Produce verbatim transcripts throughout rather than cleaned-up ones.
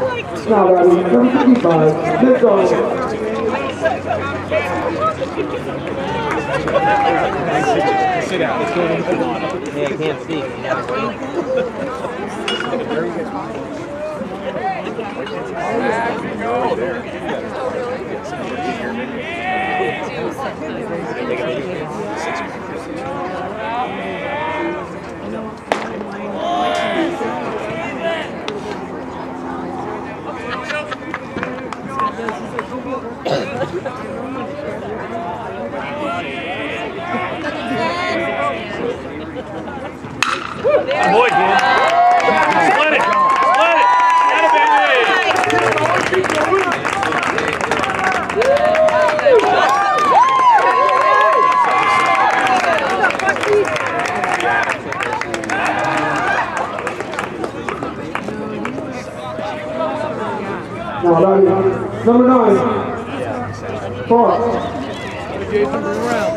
Now ready, number fifty-five, Mitchell. Sit down. Let's go into the water. Yeah, I can't see. Boy, dude. Split it. Split it. Out of it. Now ready, number nine, four. Jason, move around.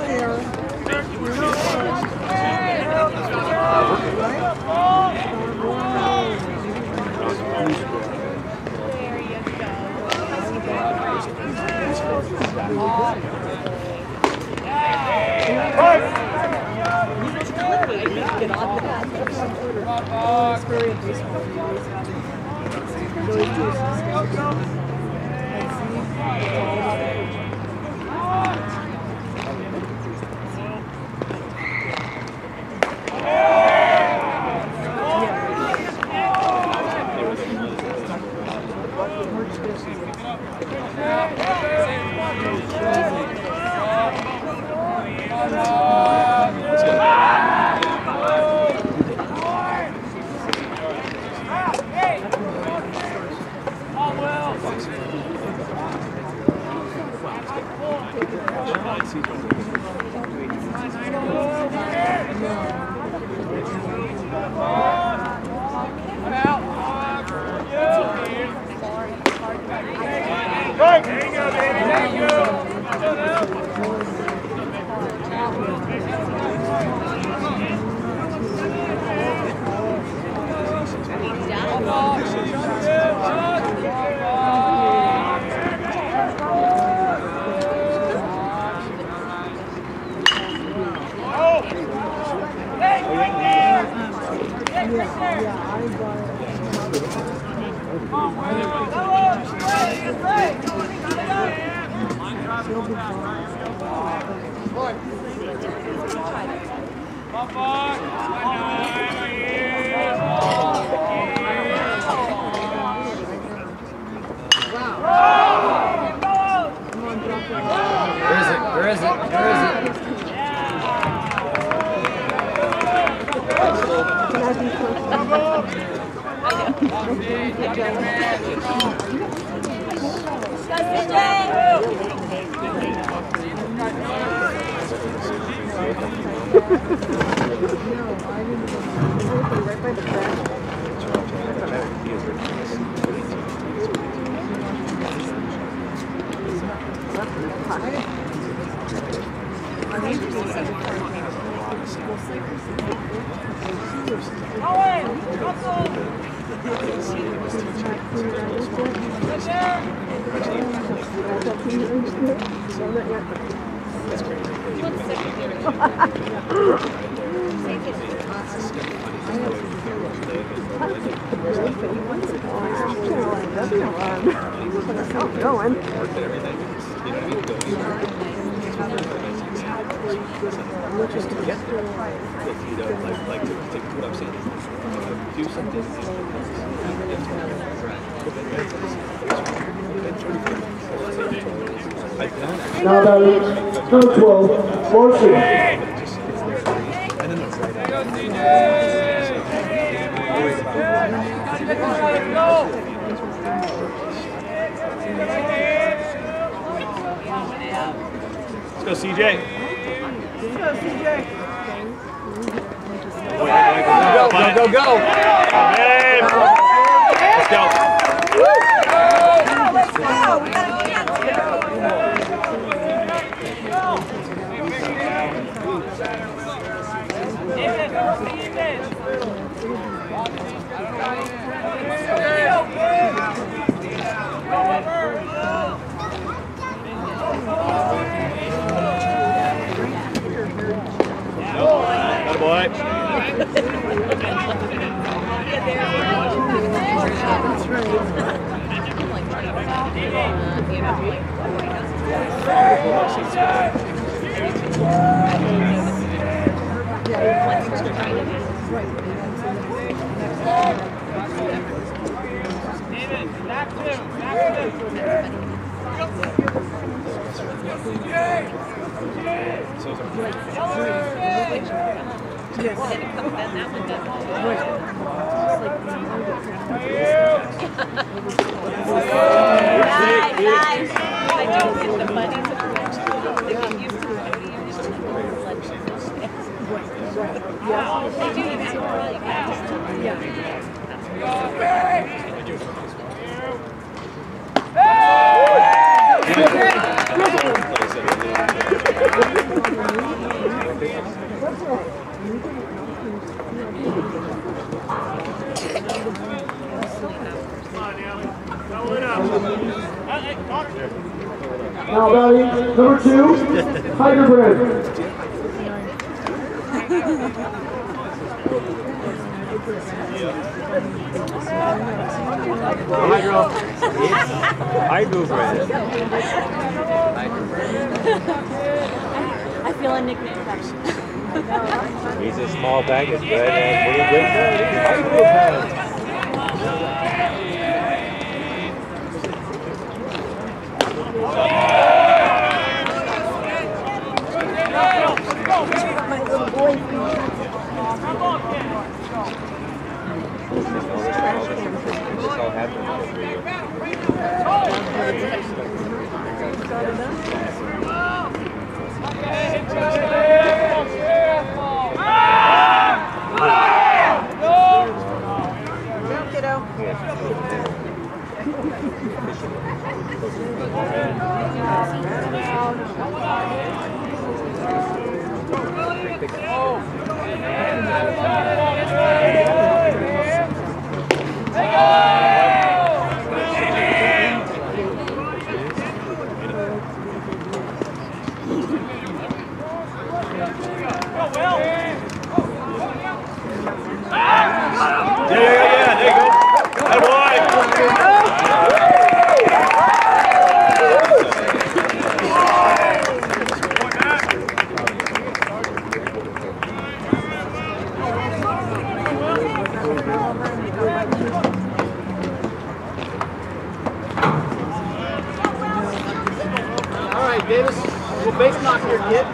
Now ready, number twelve, Morrison. Let's go, C J. Let's go, C J. Go, go, go, go. Hey, let's go. Let's go. We gotta go. Now batting number two, Hydrobread. Hydro. Hydrobread. I feel a nickname. He's a small package, but uh, pretty good. My little boy. Davis, little base knock here, kid.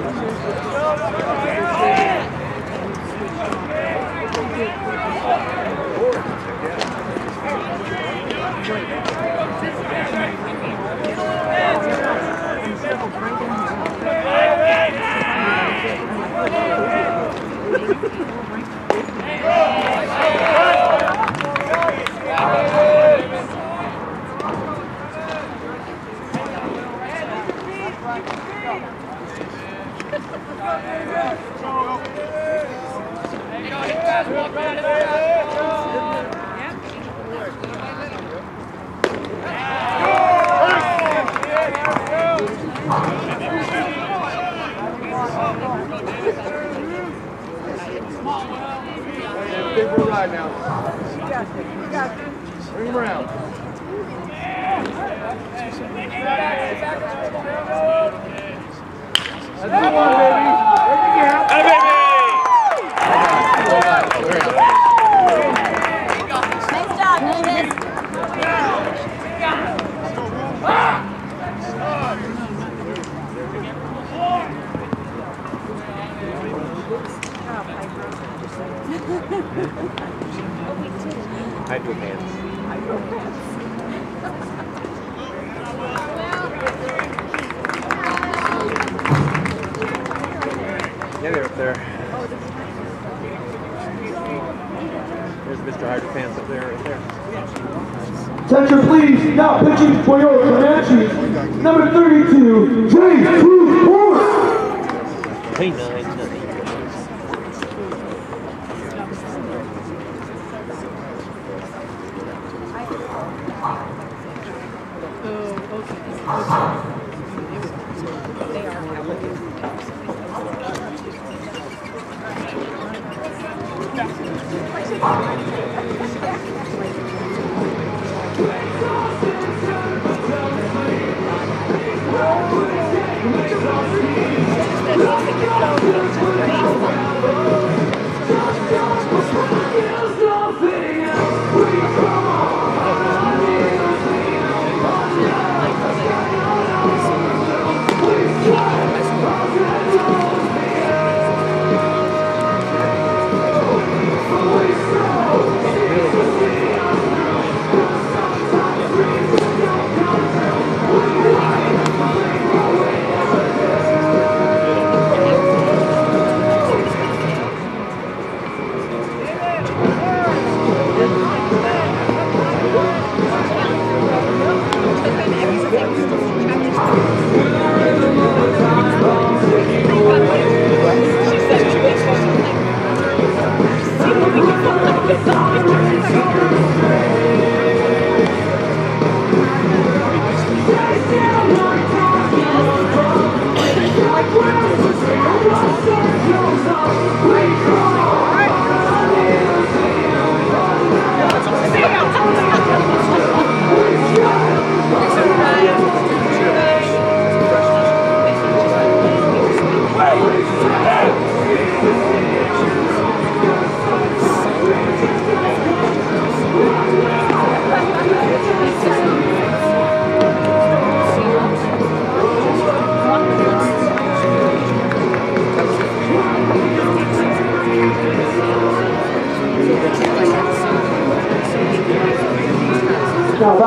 Ride now. Bring him around. That's the one, baby. Break the gap. Hey, baby! Nice job, Davis. Hydro pants. Yeah, they're up there. There's Mister Hydro Pants up there, right there. Attention please, now pitching for your Comanches, number thirty-two, J two Force. Hey, nine, nine.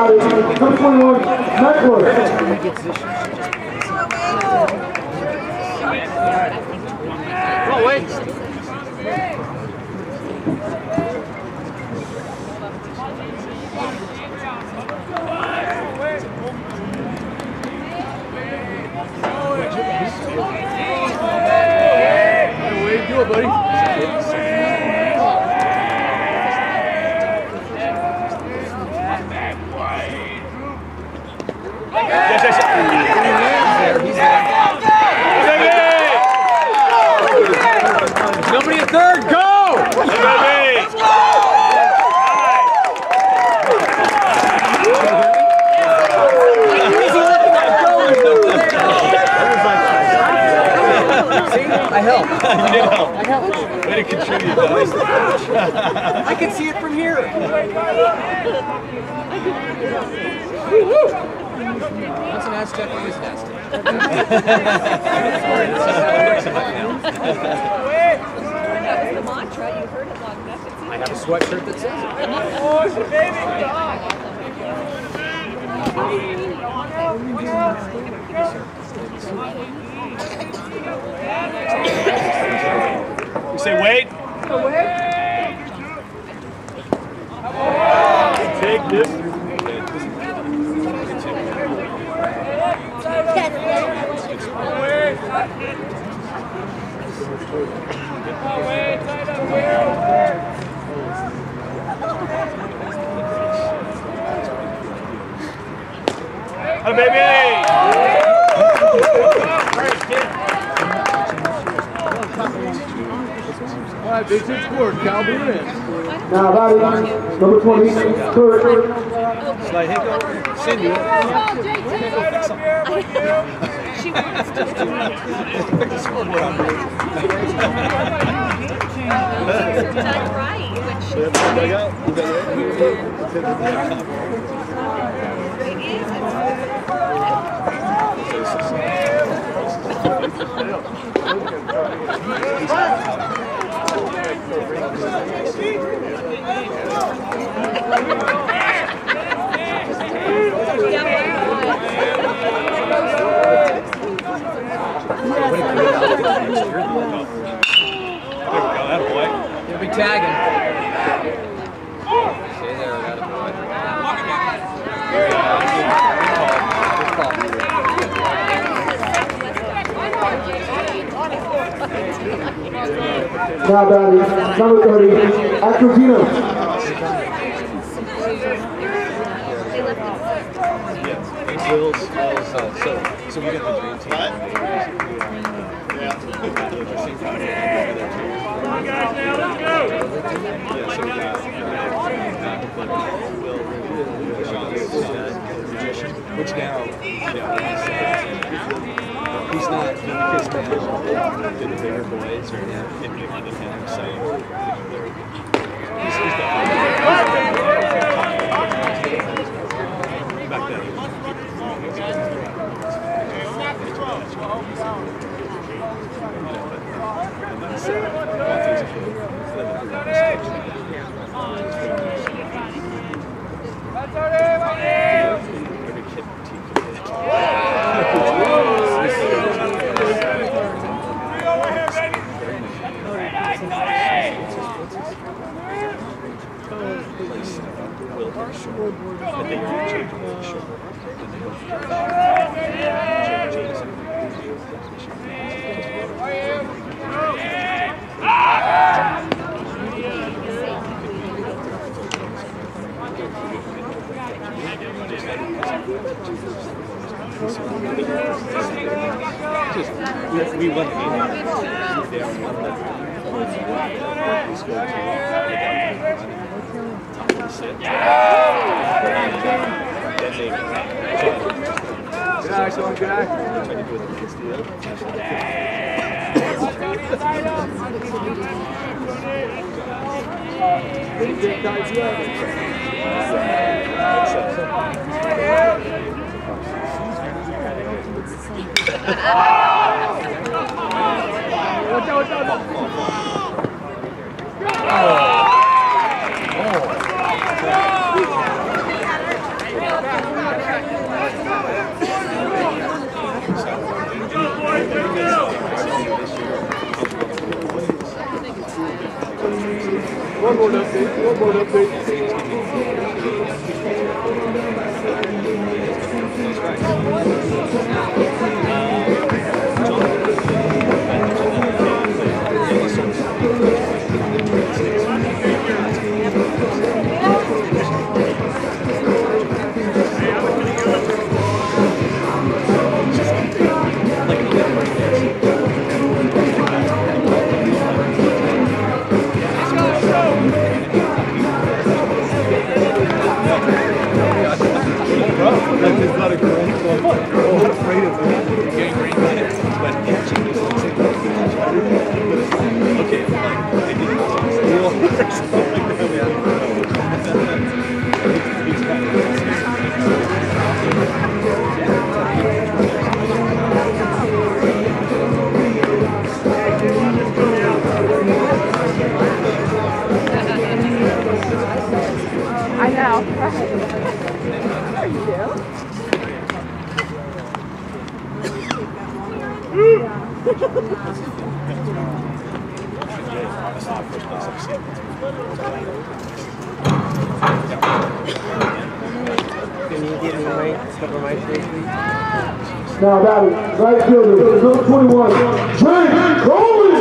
about it. Number twenty-one, Meckler. Oh, wait. Way to do it, buddy. Yes, yes, yes. He's there. He's there. Nobody at third. Go! I helped. You did help. I helped. Way to contribute, guys. I can see it from here. That's an Aztec or is an Aztec? The mantra, you heard it long enough. I have a sweatshirt that says You say wait. Take this. Oh, baby! all right, big six scored. Cal Blue in. Now, Bobby, number twenty, Kurt. Slide hit over. Cindy. She wants to. Pick the scoreboard on. Done right, which Gotta go. You got it is. He'll be tagging. Stay there, that boy. Now, Bobby, number thirty, Acrotino. Wills, Wills, uh, so, so we got the dream team. Yeah. Come on, guys, now let's go. Yeah, so we got Will, magician, which now, you know, he's not, because now the bigger boys are implementing him, so he's, he's definitely back then. We won the game. Nice one, guy. Watch out, watch out. Oh. Scoreboard update, scoreboard update. Like it's not a girl, so I'm not afraid of it. Getting green light, but yeah, she was sick. Okay, like they didn't steal or something like that. It's kind of I know. There you go. Can you give me my cover my face, please? Now batting, right fielder, number twenty-one, Jay Coleman.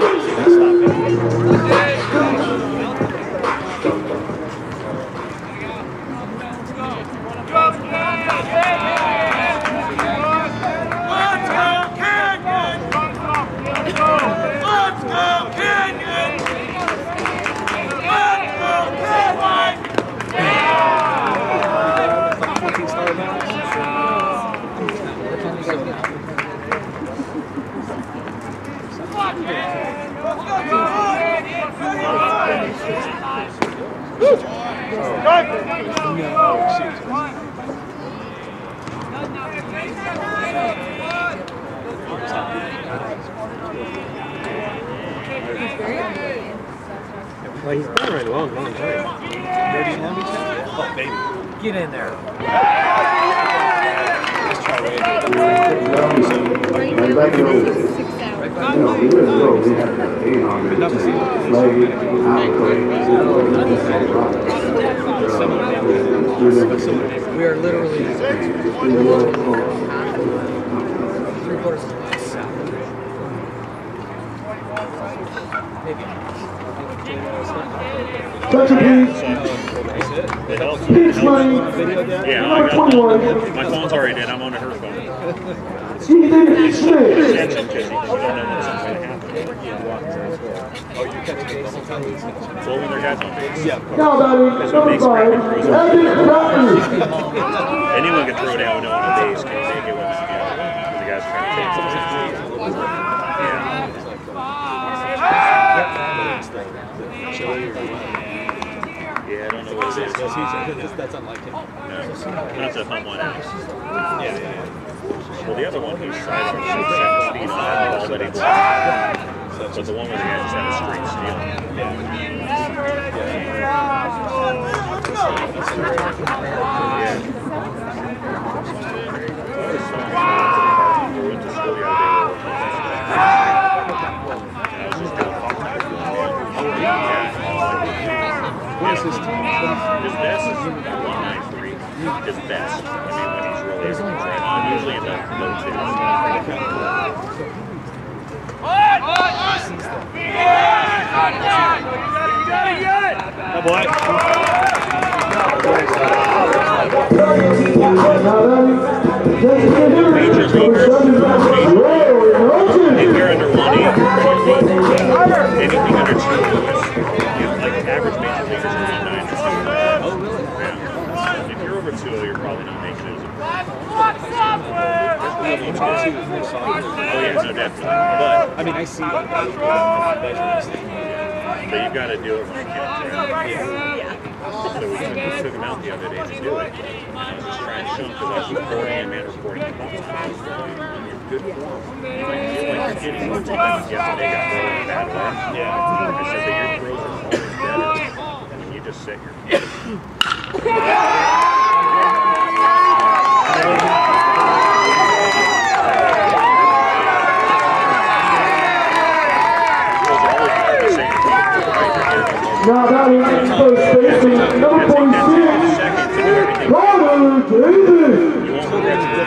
Well, he's been right along, long time. Dirty Lummy? Oh, baby. Get in there. Let's try right We are literally three quarters south. Maybe. Attention please. Pitch money, Yeah, I number got twenty-one, my phone's already dead. I'm on her phone. Ethan Smith. Attention, because you don't know what's going to happen. Oh, you're catching base. Well, when their guys on base. Yeah. Now batting, number five, Evan Bratton. Anyone can throw down no one on base because they get what's together. Because the guy's trying to take some. Yeah. Yeah, I don't know what it is. That's unlike him. No, not the home one out. Yeah, yeah, yeah. Well, the other one who's sidearm shoots second speed on the ball that it's. But the one where the guy just had a straight steal. What is his team? His best is one ninety-three. His best. I mean, when he's really right on, usually in the low twos. Oh boy. Majors, Majors. If you're under one eight, anything under two, like average major leaguers are one nine or something. Oh really? Yeah. If you're over two, you're probably not making it as a pro. Oh yeah, no, definitely. But I mean, I see like measures. but you've got to do it when it counts, right? Yeah. So we took, we took him out the other day to do it. And I was just trying to show him because I was recording him and recording him. When you're good form, you might feel like you're getting more time. Yesterday got thrown in a bad way. Yeah. I said that your throws are always better when you just set your feet. Now batting, Davis. You won't regret it.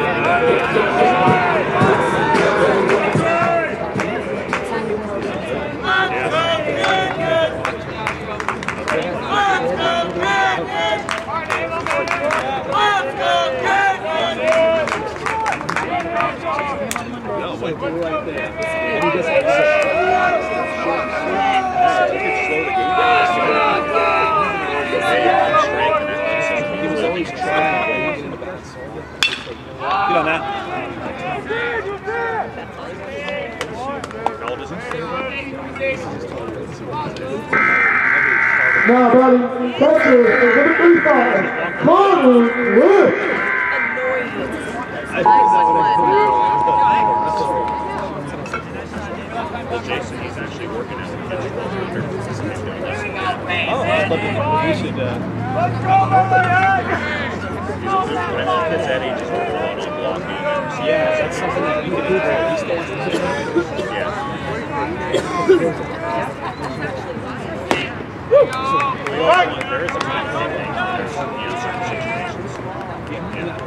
No, wait, wait, right there. And he just had He was always trying to get in the back. Get on that. How old is he? Now, batting catcher is number thirty-five, Connor Wood. Well, Jason, he's actually working as a catcher under. Oh, I'd love to. We should. Uh, When a kid's that age, he's working a lot on blocking. yeah, that's something that we could do for at least the one. Yeah. We also want, there is a time thing, there's, you know, certain situations. Yeah.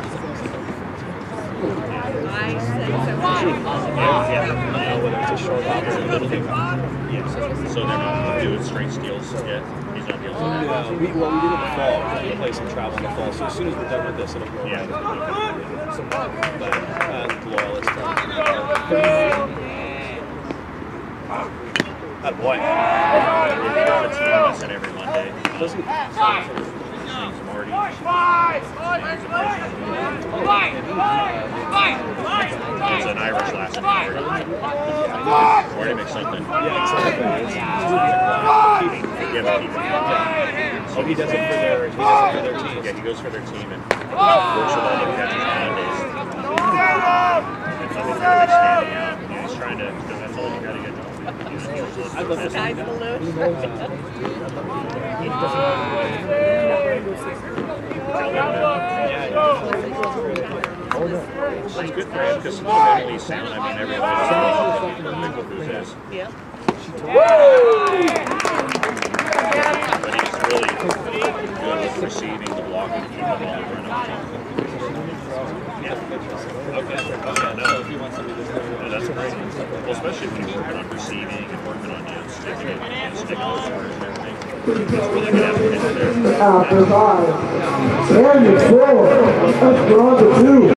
Yeah, yeah. Whether it's a short hop or a little league. Yeah. So they're not doing straight steals yet? He's not dealing with that? No, we, well, we did it in the fall. We're going to play some travel in the fall. So as soon as we're done with this, it'll go Yeah. right. Some, but, uh, loyalist. Oh boy. If you're on a team, I said every Monday. Doesn't His name's Marty. It's an Irish last name. Marty McSomething. yeah, exactly. Yeah, but he, So he does it for their he does it for their team. yeah, he goes for their team and works with all the catchers on Mondays. And so he's kind of standing out. Yeah, he's trying to, because that's all you got to get done. I'd love to see Sky's that. blue. It's good for him because he's mentally sound. I mean, everybody's Michael Cruz is. Yeah. But he's really good with receiving, the blocking, keeping the ball running. Yeah. Okay. Okay. No, if he wants to do this, Yeah, that's great. Well, especially when you're working on receiving and working on, you know, sticking it, you know, sticking those orders and everything. It's really good application there. After five, Daniel four, Esperanza two.